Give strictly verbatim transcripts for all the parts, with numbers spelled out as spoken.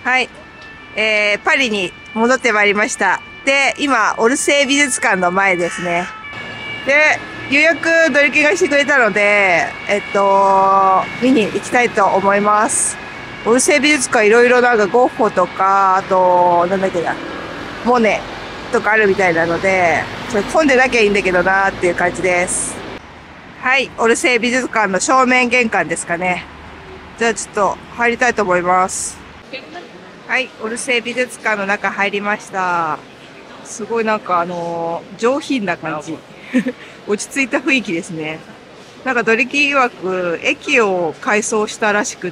はい、えー、パリに戻ってまいりました。で、今、オルセー美術館の前ですね。で、予約ドリキンがしてくれたので、えっと、見に行きたいと思います。オルセー美術館いろいろなんかゴッホとか、あと、なんだっけな、モネとかあるみたいなので、それ混んでなきゃいいんだけどなーっていう感じです。はい、オルセー美術館の正面玄関ですかね。じゃあちょっと入りたいと思います。はい、オルセー美術館の中入りました。すごいなんかあのー、上品な感じ。落ち着いた雰囲気ですね。なんかドリキン曰く駅を改装したらしくって、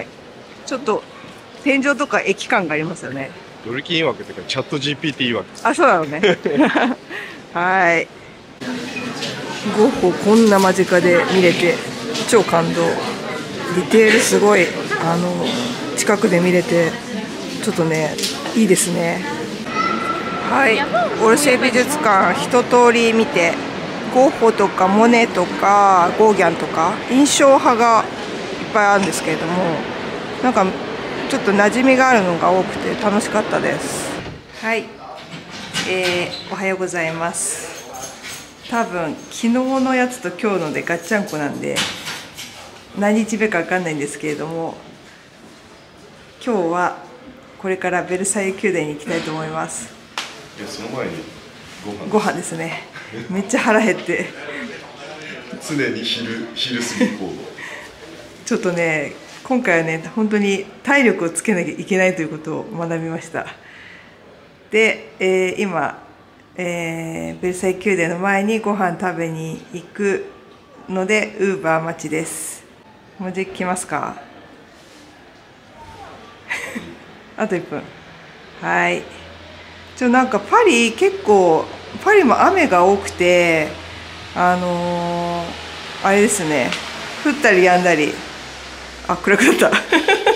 ちょっと天井とか駅感がありますよね。 ドリキン曰くっていうかチャット ジーピーティー 曰く。 あ、そうなのね。はい。ゴッホこんな間近で見れて超感動。ディテールすごい、あの、近くで見れて、ちょっとね、いいですね。はい、オルセー美術館一通り見て、ゴッホとかモネとかゴーギャンとか印象派がいっぱいあるんですけれども、なんかちょっと馴染みがあるのが多くて楽しかったです。はい、えー、おはようございます。多分昨日のやつと今日のでガッチャンコなんで何日目か分かんないんですけれども、今日はこれからベルサイユ宮殿に行きたいと思います。 いや、その前にご飯ご飯ですね。めっちゃ腹減って常に昼昼過ぎ行動。 ちょっとね、今回はね本当に体力をつけなきゃいけないということを学びました。で、えー、今、えー、ベルサイユ宮殿の前にご飯食べに行くのでウーバー待ちです。もうじゃ来ますか？あといっぷん。はい。ちょなんかパリ結構パリも雨が多くて、あのー、あれですね、降ったりやんだり。あ、暗くなった。なん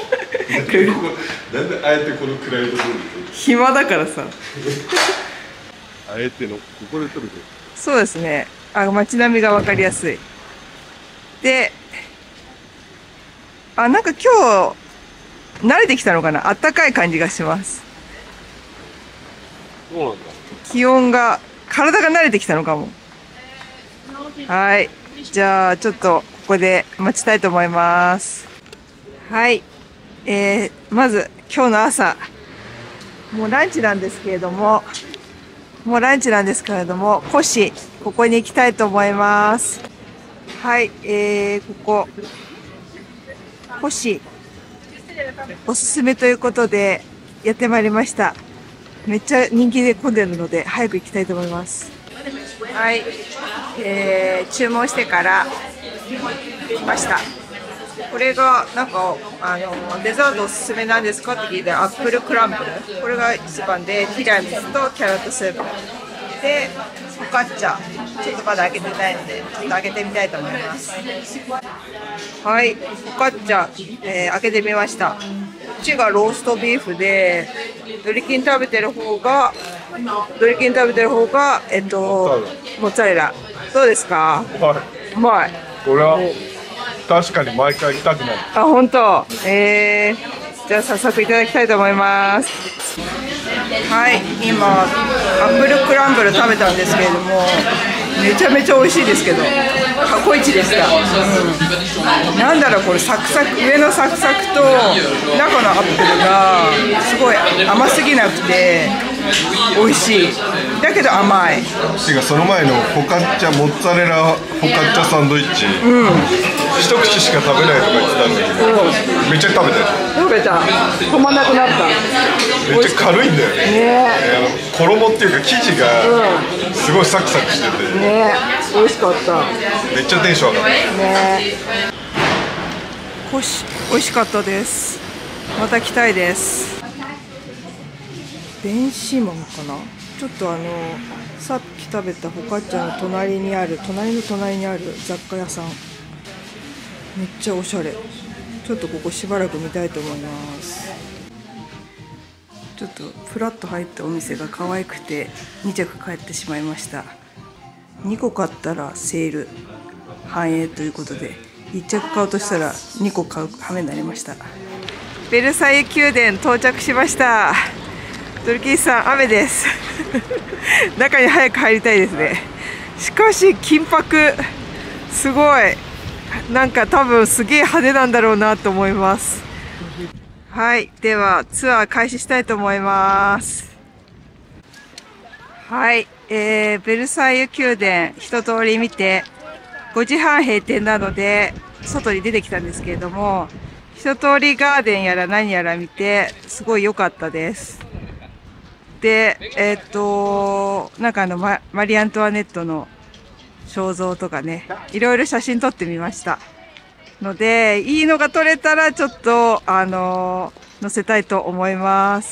であえてこの暗いところに暇だからさ。 あえてのここで撮ると。 そうですね。あ、街並みがわかりやすい。で、あ、なんか今日慣れてきたのかな。あったかい感じがします。 そうなんだ。 気温が、体が慣れてきたのかも。はい。じゃあ、ちょっと、ここで待ちたいと思います。はい。えー、まず、今日の朝、もうランチなんですけれども、もうランチなんですけれども、コシ、ここに行きたいと思います。はい。えー、ここ、コシ、おすすめということで、やってまいりました。めっちゃ人気で混んでるので早く行きたいと思います。はい、えー、注文してから来ました。これがなんかあのデザートおすすめなんですかって聞いて、アップルクランブル、これが一番で、ティラミスとキャロットスープでフォカッチャ、ちょっとまだ開けてないのでちょっと開けてみたいと思います。はい、フォカッチャ、えー、開けてみました。こっちがローストビーフで、ドリキン食べてる方が、ドリキン食べてる方が、えっと、モッツァレラ。どうですか？ はい。 うまい。 これは確かに毎回来たくなる。 あ、本当。えー、じゃあ早速いただきたいと思います。はい、今、アップルクランブル食べたんですけれども、めちゃめちゃ美味しいですけど、過去一でした。うん、なんだろう、これサクサク、上のサクサクと中のアップルがすごい甘すぎなくて美味しい。だけど甘い。 てかその前のフォカッチャモッツァレラフォカッチャサンドイッチ、うん、一口しか食べないとか言ってたんだけど、うん、めっちゃ食べたよ。 食べた。止まんなくなった。 めっちゃ軽いんだよね。ねえ、衣っていうか生地がすごいサクサクしてて、 ね、美味しかった。 めっちゃテンション上がったね。 こし美味しかったです。また来たいです。電子マンかな。ちょっとあのさっき食べたフォカッチャの隣にある隣の隣にある雑貨屋さん、めっちゃおしゃれ。ちょっとここしばらく見たいと思います。ちょっとフラッと入ったお店が可愛くてに着買ってしまいました。にこ買ったらセール反映ということで、いっ着買うとしたらにこ買う羽目になりました。 ベルサイユ宮殿到着しました。ドルキーさん、雨です。中に早く入りたいですね。しかし、金箔、すごい。なんか多分すげえ派手なんだろうなと思います。はい。では、ツアー開始したいと思います。はい。えー、ベルサイユ宮殿、一通り見て、ごじはん閉店なので、外に出てきたんですけれども、一通りガーデンやら何やら見て、すごい良かったです。で、えっと、なんかあの、マ、マリー・アントワネットの肖像とかね、いろいろ写真撮ってみました。ので、いいのが撮れたらちょっと、あの、載せたいと思います。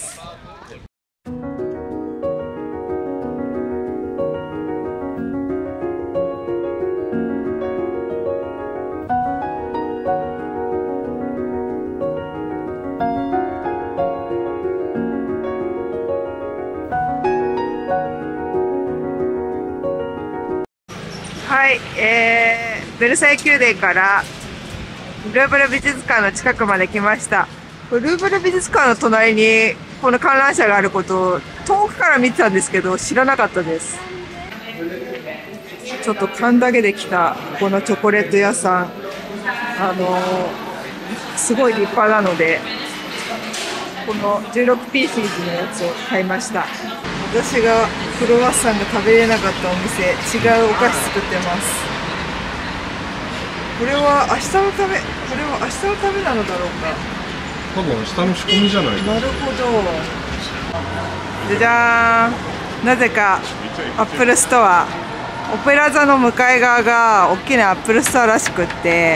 はい、えー、ベルサイユ宮殿からルーブル美術館の近くまで来ました。ルーブル美術館の隣にこの観覧車があることを遠くから見てたんですけど知らなかったです。ちょっと勘だけで来たこのチョコレート屋さん、あのー、すごい立派なのでこのじゅうろくピーシーズのやつを買いました。私がクロワッサンが食べれなかったお店、違うお菓子作ってます。これは明日のため、これは明日のためなのだろうか。 多分明日の仕込みじゃないか。 なるほど。じゃじゃーん。なぜかアップルストア、オペラ座の向かい側が大きなアップルストアらしくって、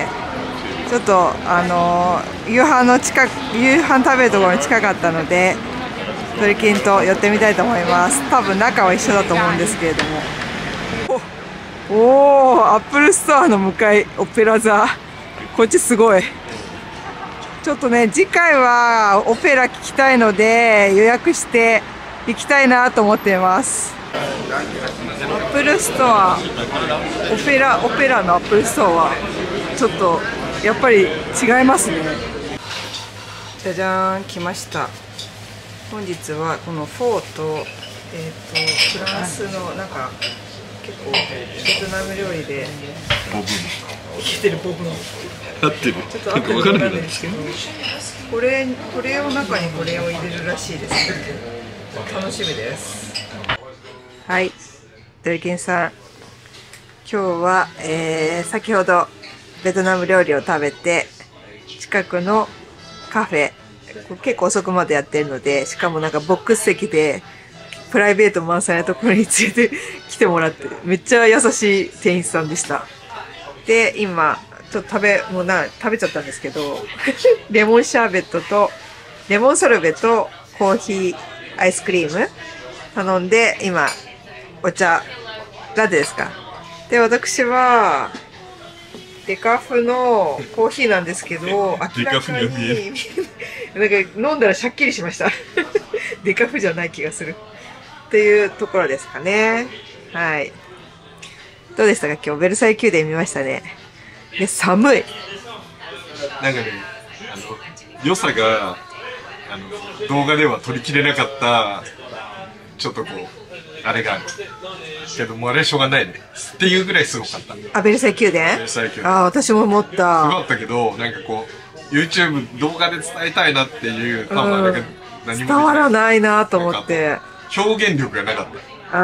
ちょっとあのー、夕飯の近く、夕飯食べるところに近かったので。ドリキンと寄ってみたいと思います。多分中は一緒だと思うんですけれども。おお、アップルストアの向かい、オペラ座。こっちすごい。ちょっとね、次回はオペラ聞きたいので予約して行きたいなと思っています。アップルストア、オペラ、オペラのアップルストアはちょっとやっぱり違いますね。じゃじゃーん、来ました。本日はこのフォーと、えー、とフランスのなんか結構ベトナム料理でボブンいけてるボブン合ってる。 ちょっと後で分からないんですけど、これこれを中にこれを入れるらしいですね。楽しみです。はい、ドリキンさん、今日は、えー、先ほどベトナム料理を食べて近くのカフェ結構遅くまでやってるので、しかもなんかボックス席でプライベート満載なところに連れて来てもらって、めっちゃ優しい店員さんでした。で、今、ちょっと食べ、もうな、食べちゃったんですけど、レモンシャーベットと、レモンソルベとコーヒーアイスクリーム頼んで、今、お茶、ラテですか。で、私は、デカフのコーヒーなんですけど、明らかに、なんか飲んだらシャッキリしました。デカフじゃない気がする。っていうところですかね。はい。どうでしたか今日、ベルサイユ宮殿見ましたね。で、寒い。 なんかね、あの、良さが、あの、動画では撮りきれなかった、ちょっとこう、あれがある。けどもうあれはしょうがないね。っていうぐらいすごかった。 あ、ベルサイユ宮殿？ ベルサイユ宮殿。 あ、私も思った。すごかったけど、なんかこう、YouTube 動画で伝えたいなっていう、多分あれが何も伝わらないなと思って。 表現力がなかった。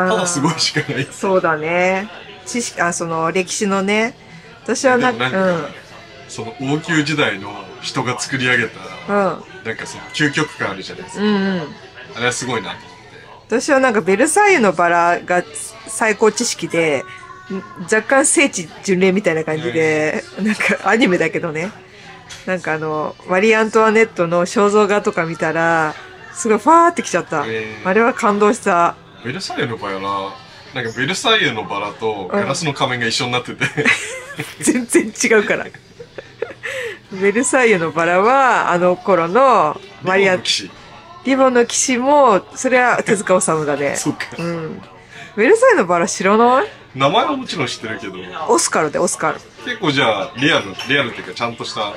ただすごいしかない。 そうだね。知識、あ、その歴史のね。私はなんか、うん、 その王宮時代の人が作り上げた、うん、なんかその究極感あるじゃないですか。うんうん、あれはすごいなと思って。 私はなんかベルサイユのバラが最高知識で、若干聖地巡礼みたいな感じで、なんかアニメだけどね。なんかあの、マリー・アントワネットの肖像画とか見たら、すごいファーってきちゃった。あれは感動した。 ベルサイユのバラ、なんかベルサイユのバラとガラスの仮面が一緒になってて、 うん、全然違うから。ベルサイユのバラは、あの頃のマリアン、リボンの騎士も、それは手塚治虫だね。 そうか。 うん。ベルサイユのバラ知らない？ 名前はもちろん知ってるけど。 オスカルで、オスカル。 結構じゃあ、リアル、リアルっていうかちゃんとした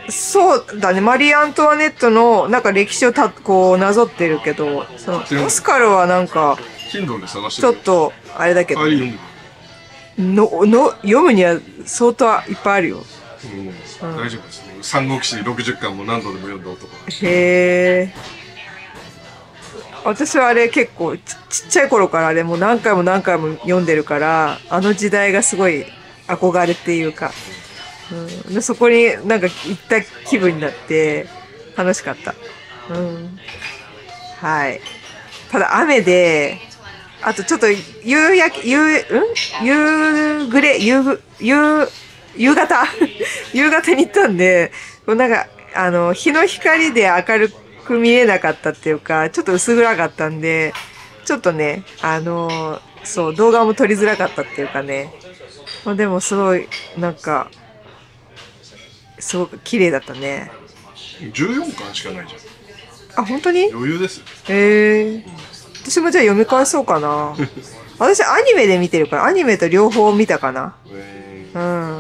そうだね。マリー・アントワネットのなんか歴史をたこうなぞってるけど、そのオスカルはなんか Kindle で探してちょっとあれだけど、 帰り読んでのの読むには相当いっぱいあるよ。 うん、大丈夫ですね。三国志ろくじゅっかんも何度でも読んだ男。 へえ。私はあれ結構ち、ちっちゃい頃からあれもう何回も何回も読んでるから、あの時代がすごい憧れっていうか、うん、でそこになんか行った気分になって楽しかった。うん、はい。ただ雨で、あとちょっと夕焼け、夕、ん夕暮れ、夕ぐ、夕、夕方夕方に行ったんで、こうなんか、あの、日の光で明るく見えなかったっていうか、ちょっと薄暗かったんで、ちょっとね、あの、そう、動画も撮りづらかったっていうかね。まあ、でもすごい、なんか、すごく綺麗だったね。 じゅうよんかんしかないじゃん。 あ、本当に？ 余裕ですよ。 へえ。私もじゃあ読み返そうかな。私アニメで見てるから、アニメと両方見たかな。うん。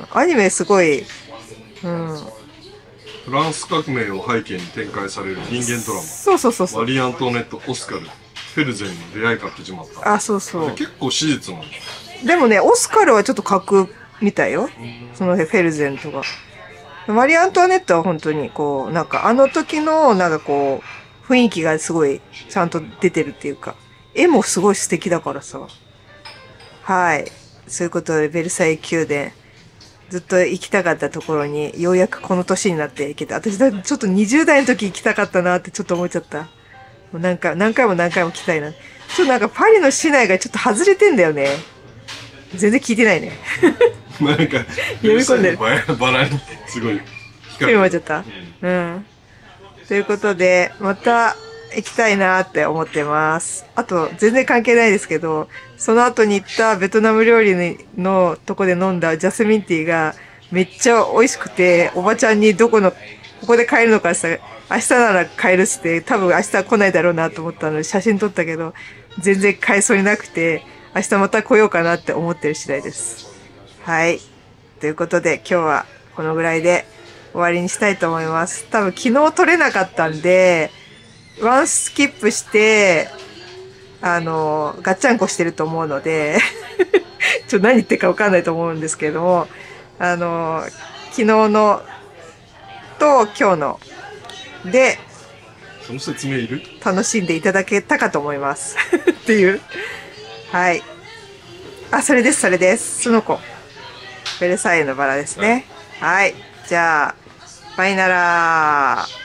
アニメすごい、うん。 フランス革命を背景に展開される人間ドラマ。 そうそうそうそう。 マリー・アントワネット・オスカル、フェルゼンの出会いから始まった。 あ、そうそう。 結構史実なんだ。 でもね、オスカルはちょっと架空みたいよ。そのフェルゼンとか。マリー・アントワネットは本当にこう、なんかあの時のなんかこう、雰囲気がすごいちゃんと出てるっていうか、絵もすごい素敵だからさ。はい。そういうことで、ベルサイユ宮殿、ずっと行きたかったところに、ようやくこの年になって行けた。私だちょっとにじゅう代の時行きたかったなってちょっと思っちゃった。もうなんか、何回も何回も来たいな。ちょっとなんかパリの市内がちょっと外れてんだよね。全然聞いてないね。 なんか、 読み込んでる。 バラに、すごい。 興味持っちゃった。うん。ということで、また行きたいなって思ってます。あと、全然関係ないですけど、その後に行ったベトナム料理のとこで飲んだジャスミンティーがめっちゃ美味しくて、おばちゃんにどこの、ここで買えるのかさ、明日なら買えるっつって、多分明日来ないだろうなと思ったので写真撮ったけど、全然買えそうになくて、明日また来ようかなって思ってる次第です。はい。ということで、今日はこのぐらいで終わりにしたいと思います。多分昨日撮れなかったんで、ワンスキップして、あの、ガッチャンコしてると思うので、ちょっと何言ってるかわかんないと思うんですけれども、あの、昨日のと今日ので、 その説明いる？ 楽しんでいただけたかと思います。っていう。はい。あ、それです、それです。その子。ベルサイユのバラですね。はい。じゃあ、バイナラー。